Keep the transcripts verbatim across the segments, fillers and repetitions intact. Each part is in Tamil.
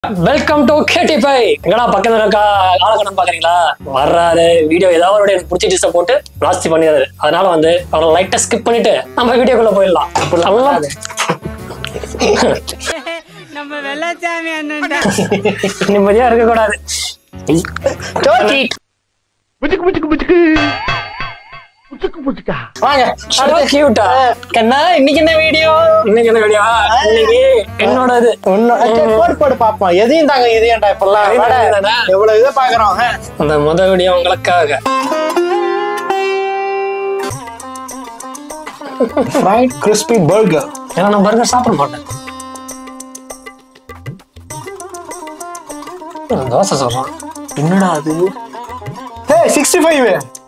Welcome to K T five. எங்கடா பக்கத்துல இருக்கா ஆளக்கணம் பாக்குறீங்களா? வர்றாரு வீடியோ ஏதாவது எனக்கு பிடிச்ச டிஷ போட்டு பிளாஸ்டி பண்ணிடுறாரு. அதனால வந்து அவரை லைட்டா ஸ்கிப் பண்ணிட்டு நம்ம வீடியோக்குள்ள போயிடலாம். நம்ம வெள்ளச்சாமி அண்ணன் நிம்மதியா இருக்க கூடாது. இன்னைக்கு என்ன வீடியோ இன்னைக்கு என்ன வீடியோ இன்னைக்கு என்னோட இது போடு போடு பாப்போம். எதையும் தாங்க இதையாண்டா இப்பெல்லாம் எவ்வளவு இதை பாக்குறோம். அந்த முத வீடியோ உங்களுக்காக ஃப்ரைட் கிறிஸ்பி பர்கர். ஏன்னா நான் பர்கர் சாப்பிட மாட்டேன். தோசை சொல்றான். என்னடா அது? சிக்ஸ்டி ஃபைவ்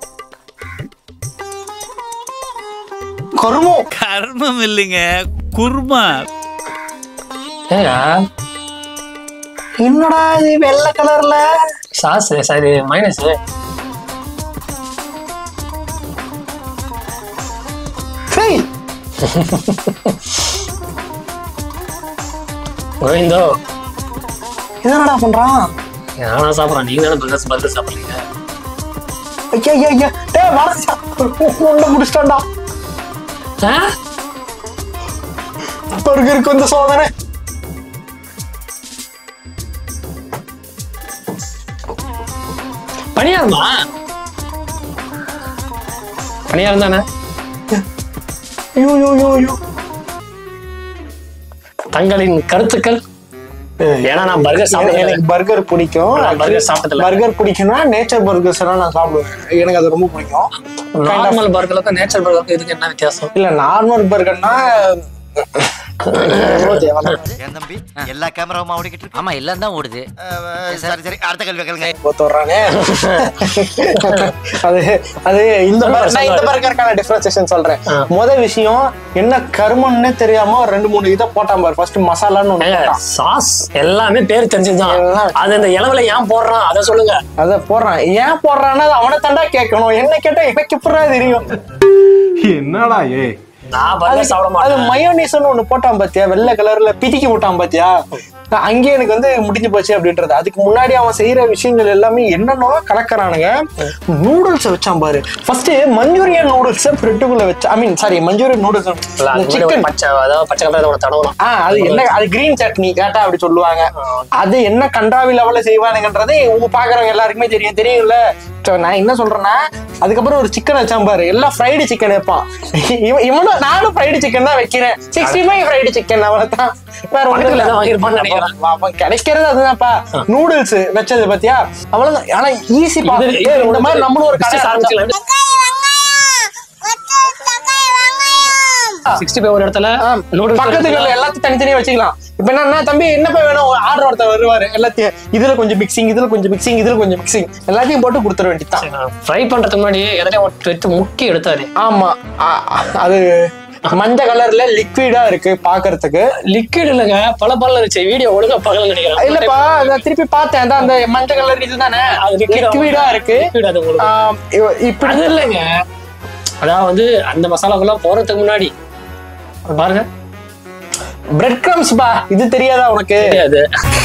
கர்மம் கர்மம் இல்லைங்க, குர்மா. ஏங்க என்னடா இது வெள்ளை கலர்ல சாஸ்? சரி மைனஸ். கோவிந்தோ என்னடா பண்றான்? நானா சாப்பிட்றேன்? நீங்க தானே பர்கர் பர்கர் சாப்பிடுறீங்க. ஐயா ஐயா ஐயா டேய் வரச்சா உள்ள முடிச்சிட்டான்டா. பர்கருக்கு வந்து சோதனை. பணியாரமா? பணியாரம் தானே? ஐயோ ஐயோ ஐயோ ஐயோ. தங்களின் கருத்துக்கள்? ஏன்னா நான் பர்கர் சாப்பிட எனக்கு பர்கர் பிடிக்கும். பர்கர் சாப்பிட்டதுல பர்கர் பிடிக்கும்னா நேச்சர் பர்கர்ஸ் எல்லாம் நான் சாப்பிடுவேன். எனக்கு அது ரொம்ப பிடிக்கும். நார்மல் பர்கருக்கும் நேச்சர் பர்கருக்கும் இதுக்கு என்ன வித்தியாசம்? இல்ல நார்மல் பர்கர்னா தம்பி எல்லா கேமராவும் ஓடிக்கிட்டு இருக்கு. ஆமா எல்லாம் தான் ஓடுது. சரி சரி அடுத்த கேள்வி கேளுங்க. போறானே அது அது இந்த நான் இந்த பர்கருக்கான டிஃபரன்சியேஷன் சொல்றேன். முதல் விஷயம் என்ன கருமம்னே தெரியாம ரெண்டு மூணு இதை போட்டான் பாரு. ஃபர்ஸ்ட் மசாலான்னு ஒண்ணு சாஸ் எல்லாமே பேர் தெரிஞ்சுதான். அது இந்த இளவுல ஏன் போடுறான் அதை சொல்லுங்க. அத போடுறான் ஏன் போடுறான்னா அவனை தாண்டா கேட்கணும். என்ன கேட்டா எனக்கு இப்படா தெரியும். என்னடா ஏ அது மயோனீஸ்னு ஒண்ணு போட்டான் பாத்தியா, வெள்ளை கலர்ல பிதிக்கி விட்டான் பாத்தியா, அங்கேயே எனக்கு வந்து முடிஞ்சு போச்சு அப்படின்றது. அதுக்கு முன்னாடி அவன் செய்யற விஷயங்கள் எல்லாமே என்னென்னோ கலக்கறானுங்க. நூடுல்ஸ் வச்சான் பாரு. ஃபர்ஸ்ட் மஞ்சூரியன் நூடுல்ஸ் பிரெட்டுக்குள்ள வச்சா, I mean sorry manchurian noodles chicken பச்சை அதாவது பச்சை கலர்ல தடவலாம். ஆஹ் அது என்ன, அது கிரீன் சட்னி கேட்டா அப்படி சொல்லுவாங்க. அது என்ன கண்டாவி லெவல்ல செய்வானுங்கன்றது உங்க பாக்குறவங்க எல்லாருக்குமே தெரியும் தெரியும்ல. நான் என்ன சொல்றேன்னா அதுக்கப்புறம் ஒரு சிக்கன் வச்சான் பாரு. எல்லாம் ஃப்ரைடு சிக்கன் வைப்பான். இவனும் நானும் ஃப்ரைடு சிக்கன் தான் வைக்கிறேன். சிக்ஸ்டி ஃபைவ் ஃப்ரைடு சிக்கன் அவனதான் வேற ஒன்றும் வாங்கிருப்பான்னு நினைக்கிறேன். கிடைக்கிறது அதுதான்ப்பா. நூடுல்ஸ் வச்சது பாத்தியா அவ்வளவுதான். ஆனா ஈஸி இந்த மாதிரி நம்மளும் ஒரு கடை ஆரம்பிச்சலாம். சிக்ஸ்டி ஃபைவ் ஒரு இடத்துல பக்கத்துல எல்லாத்தையும் தனித்தனியா வச்சுக்கலாம். இப்ப என்ன தம்பி என்னப்பா வேணும் ஆர்டர் ஒருத்தர் வருவாரு. எல்லாத்தையும் இதுல கொஞ்சம் மிக்சிங் இதுல கொஞ்சம் மிக்சிங் இதுல கொஞ்சம் மிக்சிங் எல்லாத்தையும் போட்டு கொடுத்துட வேண்டியதான். ஃப்ரை பண்றதுக்கு முன்னாடி எதாவது முக்கி எடுத்தாரு. ஆமா அது மஞ்சள் கலர்ல லிக்விடா இருக்கு பாக்குறதுக்கு. லிக்விட் இல்லங்க பல பல இருந்துச்சு. வீடியோ ஒழுங்கா பகல நினைக்கிறேன். இல்லப்பா நான் திருப்பி பார்த்தேன். அந்த மஞ்சள் கலர் இதுதானே லிக்விடா இருக்கு. இப்படி அது இல்லைங்க. அதாவது வந்து அந்த மசாலாக்குள்ள போறதுக்கு முன்னாடி பாருங்க பிரெட் கிரம்ஸ் பா. இது தெரியாதா உனக்கு? தெரியாது.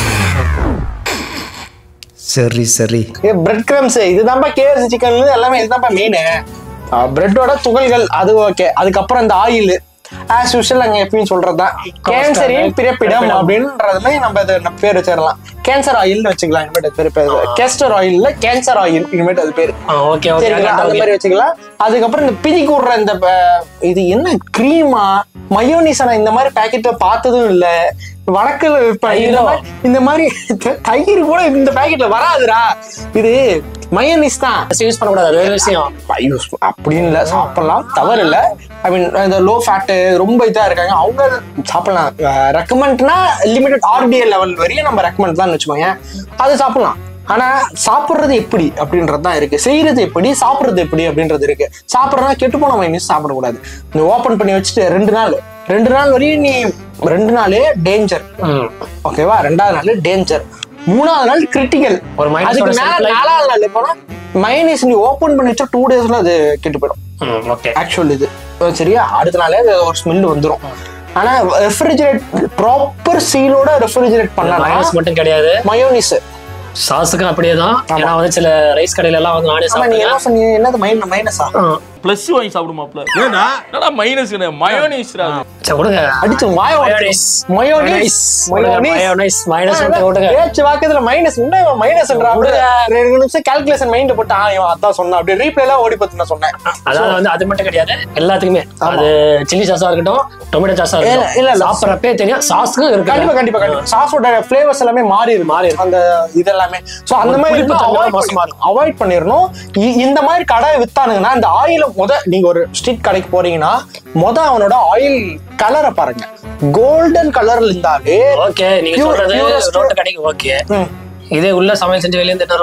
சரி சரி பிரெட் கிரம்ஸ் இதுதான்ப்பா கேஎஃப்சி சிக்கன் எல்லாமே இதுதான்ப்பா மெயின். பிரெட்டோட துகள்கள் அது ஓகே. அதுக்கப்புறம் இந்த ஆயில் ஆஸ் யூஷுவல் அங்க எப்பயும் சொல்றதுதான் கேன்சரின் பிறப்பிடம் அப்படின்றது மாதிரி நம்ம இதை பேர் வச்சிடலாம். கேன்சர் ஆயில்னு வச்சுக்கலாம். இனிமேட்டு பேர் பேர் கேஸ்டர் ஆயில் கேன்சர் ஆயில் இனிமேட்டு அது பேரு சரிங்களா? அந்த மாதிரி வச்சுக்கலாம். அதுக்கப்புறம் இந்த பிதிக்கு விடுற இந்த இது என்ன கிரீமா மயோனிஸா இந்த மாதிரி பேக்கெட்ல பார்த்ததும் இல்ல. வழக்குல இந்த மாதிரி தயிர் கூட இந்த பேக்கெட்ல வராதுடா. இது மயோனிஸ் தான் யூஸ் பண்ணக்கூடாது. வேற விஷயம் அப்படின்னு இல்ல, சாப்பிடலாம் தவறு இல்ல. ஐ மீன் இந்த லோ ஃபேட் ரொம்ப இதா இருக்காங்க அவங்க சாப்பிடலாம். ரெக்கமெண்ட்னா லிமிடெட் ஆர்டிஎல் லெவல் வரையும் நம்ம ரெக்கமெண்ட் தான் வச்சுக்கோங்க. அது சாப்பிடலாம். ஆனா சாப்பிடுறது எப்படி அப்படின்றது தான் இருக்கு. செய்யறது எப்படி சாப்பிடுறது எப்படி அப்படின்றது இருக்கு. சாப்பிட்றதுனா கெட்டு போன மயோனிஸ் சாப்பிடக்கூடாது. நீ ஓபன் பண்ணி வச்சுட்டு ரெண்டு நாள் ரெண்டு நாள் வரையும் நீ ரெண்டு நாளே டேஞ்சர். ஓகேவா? ரெண்டாவது நாள் டேஞ்சர். மூணாவது நாள் கிரிட்டிக்கல். ஒரு அதுக்கு மேல நாலாவது நாள் போனா மயோனிஸ் நீ ஓபன் பண்ணி வச்சா டூ டேஸ்ல அது கெட்டு போயிடும். ஆக்சுவல் இது சரியா? அடுத்த நாளே ஒரு ஸ்மெல் வந்துடும். ஆனா ரெஃப்ரிஜரேட் ப்ராப்பர் சீலோட ரெஃப்ரிஜரேட் பண்ணலாம். மைனஸ் மட்டும் கிடையாது, மயோனிஸ் சாஸுக்கும் அப்படியே தான். ஏன்னா வந்து சில ரைஸ் கடையில எல்லாம் வந்து நானே நீங்க சாப்பிட்டேன். என்ன சொன்னீங்க? என்னது மைனஸ் மைனஸா? பிளஸ் வாங்கி சாப்பிடுமாப்ல. ஏடா என்னடா மைனஸ் மயோனைஸ் ரா. சரி விடுங்க. அடிச்சு மயோனைஸ் மயோனைஸ் மயோனைஸ் மைனஸ் மட்டும் விடுங்க. ஏச்சு வாக்கத்துல மைனஸ் என்ன மைனஸ்ன்றா? ரெண்டு நிமிஷம் கால்குலேஷன் மைண்ட் போட்டு ஆ இவன் அதான் சொன்னா அப்படியே ரீப்ளே எல்லாம் ஓடி போட்டு நான் சொன்னேன். அதாவது வந்து அது மட்டும் கிடையாது, எல்லாத்துக்குமே அது சில்லி சாஸா இருக்கட்டும், டொமேட்டோ சாஸா இல்ல இருக்கட்டும், இல்ல சாப்பிட்றப்பே தெரியும் சாஸ்க்கும் இருக்கு. கண்டிப்பா கண்டிப்பா கண்டிப்பா சாஸோட ஃபிளேவர்ஸ் எல்லாமே மாறி இருக்கு மாறி இருக்கு அந்த இதெல்லாமே. சோ அந்த மாதிரி அவாய்ட் பண்ணிடணும். இந்த மாதிரி கடை வித்தானுங்கன்னா இந்த ஆயில முத நீங்க ஒரு ஸ்ட்ரீட் கடைக்கு போறீங்கன்னா முத அவனோட ஆயில் கலரை பாருங்க. கோல்டன் கலர்ல இருந்தாலே ஓகே. நீங்க சொல்றது ரோட்டு கடைக்கு ஓகே. இதே உள்ள சமையல் செஞ்சு வெளியே இருந்து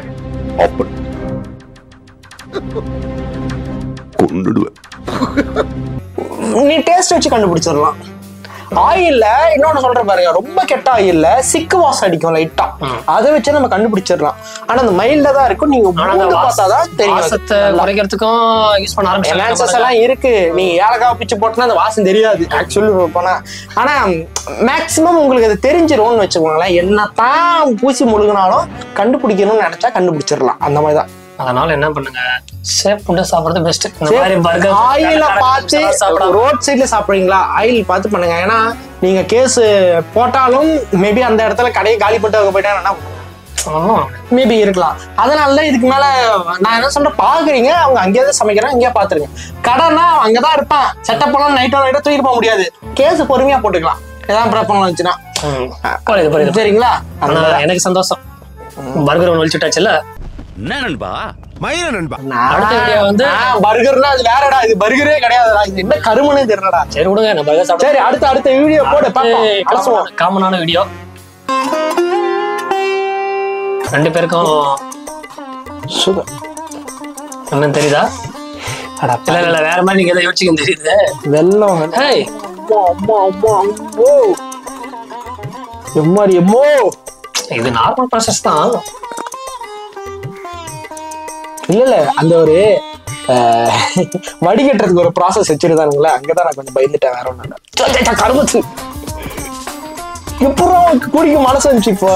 நீ டேஸ்ட் வச்சு கண்டுபிடிச்சிடலாம். ஆயில்ல இன்னொன்னு சொல்ற பாருங்க, ரொம்ப கெட்ட ஆயில்ல சிக்கு வாசம் அடிக்கும் லைட்டா, அதை வச்சு நம்ம கண்டுபிடிச்சிடலாம். ஆனா அந்த மைல்டா தான் இருக்கும். நீங்க பார்த்தாதான் தெரியும். குறைக்கிறதுக்கும் யூஸ் பண்ண ஆரம்பிச்சு எல்லாம் இருக்கு. நீ ஏலக்காய் பிச்சு போட்டோன்னா அந்த வாசம் தெரியாது ஆக்சுவலி போனா. ஆனா மேக்சிமம் உங்களுக்கு அது தெரிஞ்சிரும்னு வச்சுக்கோங்களேன். என்னத்தான் பூசி முழுகினாலும் கண்டுபிடிக்கணும்னு நினைச்சா கண்டுபிடிச்சிடலாம். அந்த மாதிரிதான். அதனால என்ன பண்ணுங்க, சேஃப் ஃபுட் சாப்பிடுறது பெஸ்ட். இந்த மாதிரி பர்கர் ஆயில பார்த்து ரோட் சைட்ல சாப்பிடுறீங்களா ஆயில் பார்த்து பண்ணுங்க. ஏன்னா நீங்க கேஸ் போட்டாலும் மேபி அந்த இடத்துல கடையை காலி போட்டு போயிட்டா மேபி இருக்கலாம். அதனாலதான் இதுக்கு மேல நான் என்ன சொல்றேன், பாக்குறீங்க அவங்க அங்கேயாவது சமைக்கிறாங்க, இங்கேயே பாத்துருங்க. கடைனா அங்கதான் இருப்பான். செட்டப் எல்லாம் நைட்டோ நைட்டோ தூக்கிட்டு போக முடியாது. கேஸ் பொறுமையா போட்டுக்கலாம் ஏதாவது ப்ராப்ளம் வந்துச்சுன்னா. சரிங்களா? எனக்கு சந்தோஷம். பர்கர் ஒன்று ஒழிச்சுட்டாச்சுல்ல. என்ன நண்பா மயில நண்பா. அடுத்த வீடியோ வந்து பர்கர்னா அது வேறடா, இது பர்கரே கிடையாதுடா, இது என்ன கருமனே தெரியலடா. சரி விடுங்க, நான் பர்கர் சாப்பிட்டு. சரி அடுத்த அடுத்த வீடியோ போடு பாப்போம். காமனான வீடியோ ரெண்டு பேருக்கும் சூப்பர். என்ன தெரியுதா? இல்ல இல்ல வேற மாதிரி நீங்க எதை யோசிக்க தெரியுது. வெள்ளம் ஹேய் அம்மா அம்மா அம்மா எம்மாடி எம்மோ. இது நார்மல் ப்ராசஸ் தான். இல்ல இல்ல அந்த ஒரு வடிகட்டுறதுக்கு ஒரு ப்ராசஸ் வச்சிருந்தானுங்களா, அங்கதான் நான் கொஞ்சம் பயந்துட்டேன். வேற ஒண்ணு கருமத்து எப்பறம் குடிக்க மனசு வந்துச்சு இப்போ.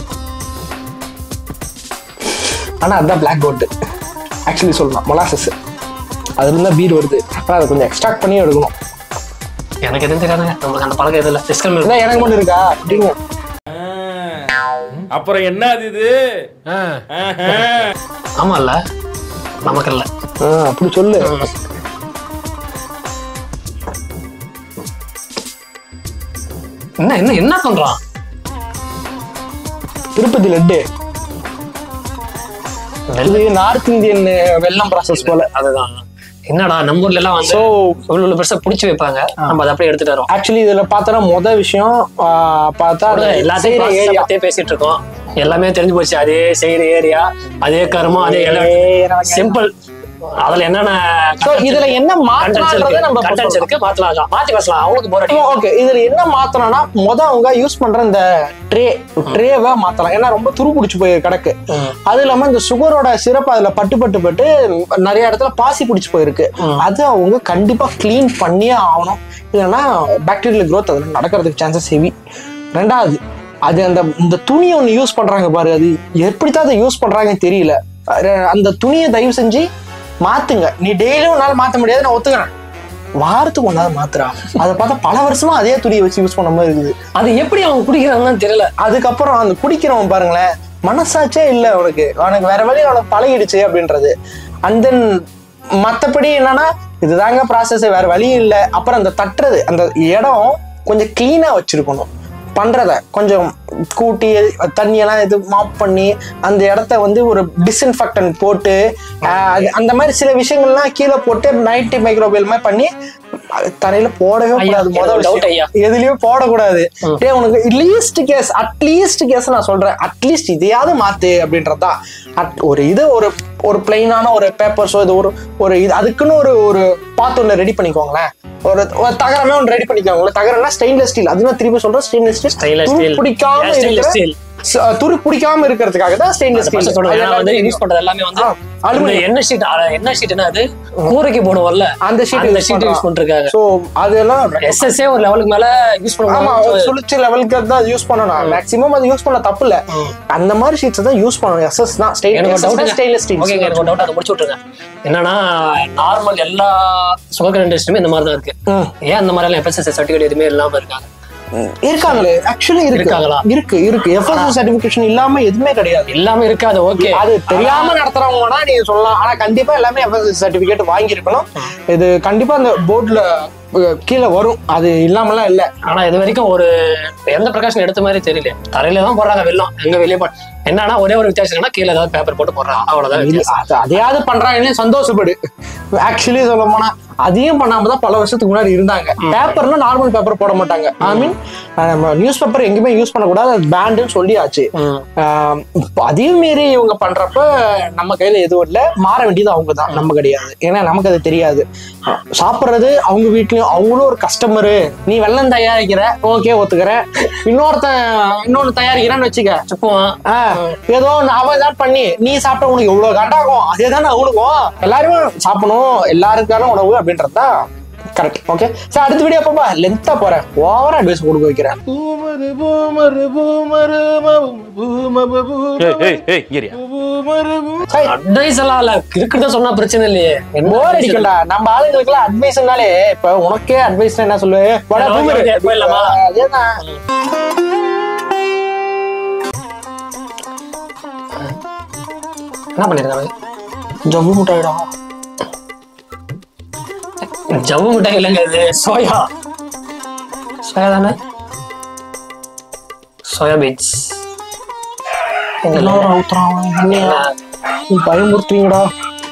ஆனா அதுதான் பிளாக் கோல்டு ஆக்சுவலி சொல்லலாம். மொலாசஸ் அதுல இருந்தா பீர் வருது. அப்புறம் அதை கொஞ்சம் எக்ஸ்ட்ராக்ட் பண்ணி எடுக்கணும். எனக்கு எதுவும் தெரியாதுங்க, நம்மளுக்கு அந்த பழக்கம் எதுவும் இல்லை. எனக்கு மட்டும் இருக்கா அப்படிங்க. அப்புறம் என்ன அது இது? ஆமா இல்ல நமக்கு இல்ல அப்படி சொல்லு. என்ன என்ன என்ன பண்றான்? திருப்பதி லட்டு நார்த் இந்தியன் வெல்லம் ப்ராசஸ் போல. அதுதான். என்னடா நம்ம ஊர்ல எல்லாம் வந்து இவ்வளவு பெருசா புடிச்சு வைப்பாங்க, நம்ம அதை அப்படியே எடுத்துட்டு வரோம். ஆக்சுவலி இதுல பார்த்தோன்னா மொத விஷயம் பார்த்தா எல்லாத்தையும் பேசிட்டு இருக்கோம். எல்லாமே தெரிஞ்சு போச்சு. அதே செய்யற ஏரியா, அதே கருமம், அதே சிம்பிள். அதுல என்னென்ன இதுல என்ன மாற்றம்ன்றதை நம்ம கண்டென்ட்ஸ் இருக்கு, மாத்தலாம், மாத்தி பேசலாம். அவங்களுக்கு போர் அடிக்கும். ஓகே, இதுல என்ன மாத்தணும்னா முத அவங்க யூஸ் பண்ற இந்த ட்ரே ட்ரேவை மாத்தலாம். ஏன்னா ரொம்ப துரு பிடிச்சு போய் கிடக்கு. அது இல்லாம இந்த சுகரோட சிறப்பு அதுல பட்டு பட்டு பட்டு நிறைய இடத்துல பாசி பிடிச்சு போயிருக்கு. அது அவங்க கண்டிப்பா கிளீன் பண்ணியே ஆகணும். இல்லைன்னா பாக்டீரியல் க்ரோத் அதுல நடக்கிறதுக்கு சான்சஸ் ஹெவி. ரெண்டாவது, அது அந்த இந்த துணியை ஒண்ணு யூஸ் பண்றாங்க பாரு, அது எப்படித்தான் அதை யூஸ் பண்றாங்கன்னு தெரியல. அந்த துணியை தயவு செஞ்சு மாத்துங்க. நீ டெய்லியும் உன்னால மாத்த முடியாது, நான் ஒத்துக்கிறேன். வாரத்துக்கு ஒன்னாவது மாத்துறா. அதை பார்த்தா பல வருஷமா அதே துணியை வச்சு யூஸ் பண்ண மாதிரி இருக்குது. அது எப்படி அவங்க குடிக்கிறாங்கன்னு தெரியல. அதுக்கப்புறம் அந்த குடிக்கிறவன் பாருங்களேன், மனசாச்சே இல்லை அவனுக்கு. அவனுக்கு வேற வழி அவனுக்கு பழகிடுச்சு அப்படின்றது. அண்ட் தென் மற்றபடி என்னன்னா இதுதாங்க ப்ராசஸ், வேற வழி இல்லை. அப்புறம் அந்த தட்டுறது அந்த இடம் கொஞ்சம் கிளீனா வச்சிருக்கணும். பண்றத கொஞ்சம் கூட்டி தண்ணியெல்லாம் இது மாப் பண்ணி அந்த இடத்த வந்து ஒரு டிஸ்இன்ஃபெக்டன்ட் போட்டு அந்த மாதிரி சில விஷயங்கள்லாம் கீழே போட்டு நைன்டி மைக்ரோவேல் மாதிரி பண்ணி தரையில போடவே கூடாது. முதல் எதுலயும் போடக்கூடாது. டே உனக்கு லீஸ்ட் கேஸ் அட்லீஸ்ட் கேஸ் நான் சொல்றேன், அட்லீஸ்ட் இதையாவது மாத்து அப்படின்றதுதான். ஒரு இது ஒரு ஒரு பிளைனான ஒரு பேப்பர்ஸோ இது ஒரு ஒரு இது அதுக்குன்னு ஒரு ஒரு பாத்து ஒன்று ரெடி பண்ணிக்கோங்களேன். ஒரு தகரமே ஒன்று ரெடி பண்ணிக்கோங்களேன். தகரம்னா ஸ்டெயின்லெஸ் ஸ்டீல். அதுதான் திருப்பி சொல்றேன், ஸ்டெயின்லெஸ் ஸ்டீல். பிடிக்காம துரு பிடிக்காம இருக்கிறதுக்காக தான் ஸ்டெயின்லெஸ் ஸ்டீல் வந்து யூஸ் பண்றது எல்லாமே வந்து அலுமினியம் எண்ணெய் ஷீட் எண்ணெய் ஷீட்னா அது கூரைக்கு போடுவோம்ல அந்த ஷீட் அந்த ஷீட் யூஸ் பண்றாங்க. சோ அதெல்லாம் எஸ்எஸ்ஏ ஒரு லெவலுக்கு மேல யூஸ் பண்ணுவாங்க. ஆமா சுளுச்சி லெவலுக்கு தான் யூஸ் பண்ணணும். மேக்ஸிமம் அது யூஸ் பண்ண தப்பு இல்ல. அந்த மாதிரி ஷீட்ஸ் தான் யூஸ் பண்ணணும். எஸ்எஸ் தான் ஸ்டெயின்லெஸ் ஸ்டெயின்லெஸ் ஸ்டீல். ஓகே எனக்கு டவுட் அதை முடிச்சு விட்டுருங்க. என்னன்னா நார்மல் எல்லா சுகர் இண்டஸ்ட்ரியுமே இந்த மாதிரி தான் இருக்கு. ஏன் அந்த மாதிரி எல்லாம் எஃப்எஸ்எஸ்ஐ சர்டிஃபிகேட் எதுவுமே இல்லாம இருக்காங்க? இருக்காங்களே ஆக்சுவலி இருக்காங்களா? இருக்கு இருக்கு எஃப்எஸ்எஸ்ஐ சர்டிஃபிகேஷன் இல்லாம எதுவுமே கிடையாது. எல்லாமே இருக்காது. ஓகே அது தெரியாம நடத்துறவங்கன்னா நீங்க சொல்லலாம். ஆனா கண்டிப்பா எல்லாமே எஃப்எஸ்எஸ்ஐ சர்டிஃபிகேட் வாங்கி இருக்கணும். இது கண்டிப்பா அந்த போர்டுல கீழே வரும். அது இல்லாமலாம் இல்ல. ஆனா இது வரைக்கும் ஒரு எந்த பிரகாஷன் எடுத்த மாதிரி தெரியல. தரையில தான் போடுறாங்க வெள்ளம். எங்க வெளியே போ என்னன்னா ஒரே ஒரு வித்தியாசம் என்னன்னா கீழே ஏதாவது பேப்பர் போட்டு போடுறாங்க. அவ்வளவுதான். அதையாவது பண்றாங்கன்னு சந்தோஷப்படு. ஆக்சுவலி சொல்ல போனா அதையும் பண்ணாம தான் பல வருஷத்துக்கு முன்னாடி இருந்தாங்க. பேப்பர்னா நார்மல் பேப்பர் போட மாட்டாங்க. ஐ மீன் நம்ம நியூஸ் பேப்பர் எங்கேயுமே யூஸ் பண்ணக்கூடாது, அது பேண்டுன்னு சொல்லியாச்சு. அதையும் மீறி இவங்க பண்றப்ப நம்ம கையில எதுவும் இல்லை. மாற வேண்டியது அவங்க தான், நம்ம கிடையாது. ஏன்னா நமக்கு அது தெரியாது. சாப்பிட்றது அவங்க வீட்லயும் அவங்களும் ஒரு கஸ்டமரு. நீ வெள்ளம் தயாரிக்கிற, ஓகே ஒத்துக்கிறேன். இன்னொருத்தன் இன்னொன்னு தயாரிக்கிறான்னு வச்சுக்க, ஏதோ அவன் தான் பண்ணி நீ சாப்பிட்ட உனக்கு எவ்வளவு கண்டாகும், அதே தானே அவனுக்கும். எல்லாருமே சாப்பிடணும், எல்லாருக்கான உணவு அப்படின்றதுதான் கரெக்ட். ஓகே சார், அடுத்த வீடியோ அப்பா லென்த்தா போறேன், ஓவரா அட்வைஸ் கொடுக்க வைக்கிறேன். அட்வைஸ் எல்லாம் இல்ல, இருக்கிறத சொன்னா பிரச்சனை இல்லையே. போர் அடிக்கண்டா நம்ம ஆளுங்களுக்கு எல்லாம் அட்வைஸ்னாலே. இப்ப உனக்கே அட்வைஸ் என்ன சொல்லுவேன், அதேதான். என்ன பண்ணிருக்காங்க? ஜவ்வு முட்டாயிடா. ஜவ்வு மிட்டாய் இல்லைங்க, இது சோயா. சோயா தானே, சோயா பீன்ஸ். எல்லாரும் ஊத்துறாங்க, பயமுறுத்துறீங்கடா.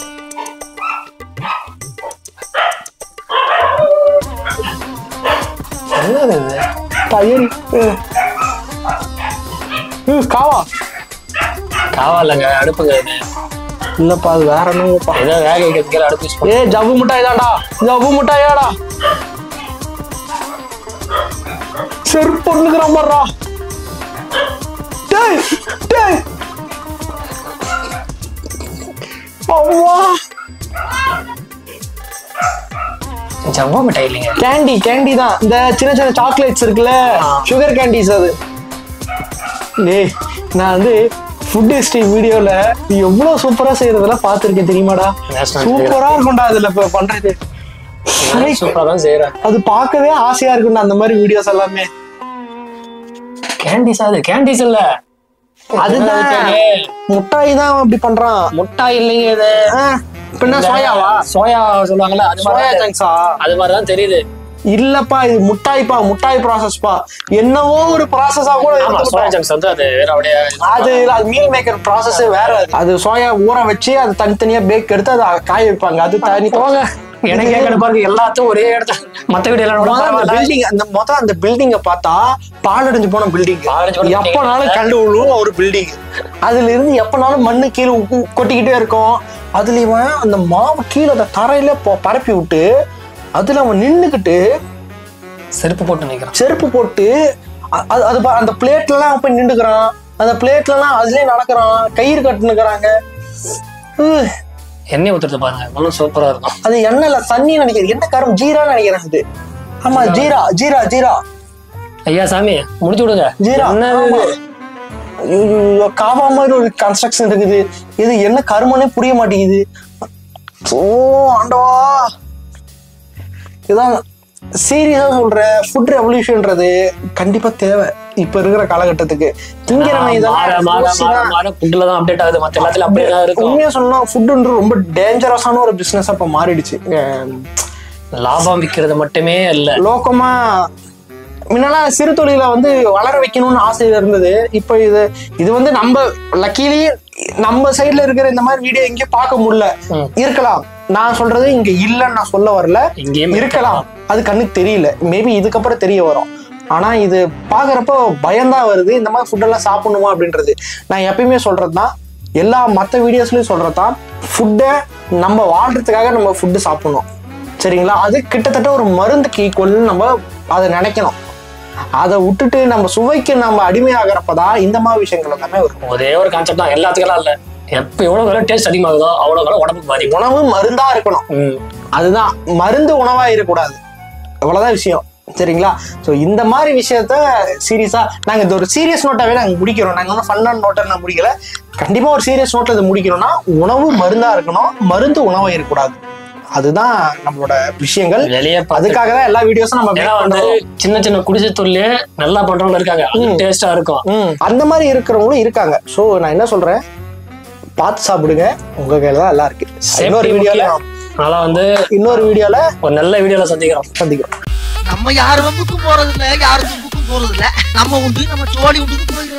என்னது இது? பயன் காவா காவா இல்லைங்க, அடுப்புங்க இது. இல்லப்பா அது வேற என்னப்பா, ஏதோ வேக வைக்கிறதுக்கு அடுப்பு யூஸ் பண்ணி. ஏ ஜவ்வு மிட்டாய் தான்டா, ஜவ்வு மிட்டாயாடா. செருப்பு பண்ணுகிறான் பாருடா. டேய் டேய் அவ்வா, ஜவ்வு மிட்டாய் இல்லைங்க, கேண்டி கேண்டி தான். இந்த சின்ன சின்ன சாக்லேட்ஸ் இருக்குல்ல, சுகர் கேண்டிஸ் அது. டேய் நான் வந்து ஃபுட் ஹிஸ்டரி வீடியோல எவ்வளவு சூப்பரா செய்யறதெல்லாம் பாத்துருக்கேன் தெரியுமாடா. சூப்பரா இருக்கும்டா அதுல இப்ப பண்றது. சூப்பரா தான் செய்யறேன். அது பார்க்கவே ஆசையா இருக்கும்டா அந்த மாதிரி வீடியோஸ் எல்லாமே. கேண்டிஸ், அது கேண்டிஸ் இல்ல, அதுதான் முட்டாய் தான் அப்படி பண்றான். முட்டாய் இல்லைங்க இது. பின்ன சோயாவா, சோயா சொல்லுவாங்கல்ல, அது சோயா சங்க்ஸா, அது மாதிரிதான் தெரியுது. இல்லப்பா இது முட்டாய்ப்பா, முட்டாய் ப்ராசஸ்பா. என்னவோ ஒரு ப்ராசஸா கூட. சோயா சங்க்ஸ் வந்து அது வேற, அப்படியே அது அது மீல் மேக்கர் ப்ராசஸே வேற. அது சோயா ஊற வச்சு அது தனித்தனியா பேக் எடுத்து அதை காய வைப்பாங்க. அது தனி போங்க. எனக்கு கேட்கணும் பாருங்க, எல்லாத்தையும் ஒரே இடத்துல. மத்த வீடு எல்லாம் பில்டிங், அந்த மொத்தம் அந்த பில்டிங்க பார்த்தா பாலடைஞ்சு போன பில்டிங். எப்பனாலும் கண்டு விழுவும் ஒரு பில்டிங். அதுல இருந்து எப்பனாலும் மண்ணு கீழே கொட்டிக்கிட்டே இருக்கும். அதுல இவன் அந்த மாவு கீழே அந்த தரையில பரப்பி விட்டு அதுல அவன் நின்னுக்கிட்டு செருப்பு போட்டு நிக்கிறான். செருப்பு போட்டு அது அந்த பிளேட்ல எல்லாம் போய் நின்றுக்கிறான். அந்த பிளேட்ல எல்லாம் அதுலயே நடக்கிறான், கயிறு கட்டுனுக்குறாங்க. எண்ணெய் ஊத்துறது பாருங்க, இன்னும் சூப்பரா இருக்கும். அது எண்ணெய்ல தண்ணி நினைக்கிறேன், என்ன காரம், ஜீரான்னு நினைக்கிறேன் அது. ஆமா ஜீரா ஜீரா ஜீரா. ஐயா சாமி முடிச்சு விடுங்க. ஜீரா காவா மாதிரி ஒரு கன்ஸ்ட்ரக்ஷன் இருக்குது. இது என்ன கருமனே புரிய மாட்டேங்குது. ஓ ஆண்டவா, இதான் சீரியஸா சொல்ற. ஃபுட் ரெவல்யூஷன்ன்றது கண்டிப்பா தேவை இப்ப இருக்கிற காலகட்டத்துக்கு. உண்மையா சொன்னா ஃபுட்ன்றது ரொம்ப டேஞ்சரஸான ஒரு பிசினஸ் இப்ப மாறிடுச்சு. லாபம் விற்கிறது மட்டுமே இல்ல, லோக்கமா முன்னெல்லாம் சிறு தொழில வந்து வளர வைக்கணும்னு ஆசையில இருந்தது. இப்ப இது இது வந்து நம்ம லக்கிலி நம்ம சைட்ல இருக்கிற இந்த மாதிரி வீடியோ எங்கேயும் பார்க்க முடியல. இருக்கலாம், நான் சொல்றது இங்க இல்லன்னு நான் சொல்ல வரல, இருக்கலாம், அது கண்ணுக்கு தெரியல. மேபி இதுக்கப்புறம் தெரிய வரும். ஆனா இது பாக்குறப்போ பயம்தான் வருது, இந்த மாதிரி ஃபுட் எல்லாம் சாப்பிடணுமா அப்படின்றது. நான் எப்பயுமே சொல்றதுதான், எல்லா மற்ற வீடியோஸ்லயும் சொல்றதுதான், ஃபுட்டை நம்ம வாழ்றதுக்காக நம்ம ஃபுட்டு சாப்பிடணும், சரிங்களா? அது கிட்டத்தட்ட ஒரு மருந்துக்கு ஈக்குவல்னு நம்ம அதை நினைக்கணும். அதை விட்டுட்டு நம்ம சுவைக்கு நம்ம அடிமையாகிறப்பதான் இந்த மாதிரி விஷயங்கள் எல்லாமே வரும். ஒரே ஒரு கான்செப்ட் தான், எல்லாத்துக்கெல்லாம் இல்ல. எப்ப எவ்வளவு வேலை டேஸ்ட் அதிகமாகுதோ அவ்வளவு வேலை உடம்புக்கு பாதிக்கும். உணவு மருந்தா இருக்கணும், அதுதான். மருந்து உணவா இருக்கக்கூடாது, அவ்வளவுதான் விஷயம். சரிங்களா? ஸோ இந்த மாதிரி விஷயத்த சீரியஸா நாங்க இந்த ஒரு சீரியஸ் நோட்டாவே நாங்க முடிக்கிறோம். நாங்க ஒன்றும் ஃபன்னான நோட்டை நான் முடிக்கல. கண்டிப்பா ஒரு சீரியஸ் நோட்ல இதை முடிக்கணும்னா உணவு மருந்தா இருக்கணும், மருந்து உணவா இருக்கக்கூடாது. அதுதான் நம்மளோட விஷயங்கள். வெளியே அதுக்காக தான் எல்லா வீடியோஸும் நம்ம வந்து சின்ன சின்ன குடிசை தொழிலே நல்லா பண்றவங்க இருக்காங்க, டேஸ்டா இருக்கும். அந்த மாதிரி இருக்கிறவங்களும் இருக்காங்க. ஸோ நான் என்ன சொல்றேன், பார்த்து சாப்பிடுங்க, உங்க கையில தான் எல்லாம் இருக்கு. இன்னொரு வீடியோல அதனால வந்து இன்னொரு வீடியோல ஒரு நல்ல வீடியோல சந்திக்கிறோம் சந்திக்கிறோம் நம்ம யாரு வம்புக்கும் போறது இல்ல, யாரு தும்புக்கும் போறது இல்ல. நம்ம உண்டு, நம்ம சோழி உண்டு.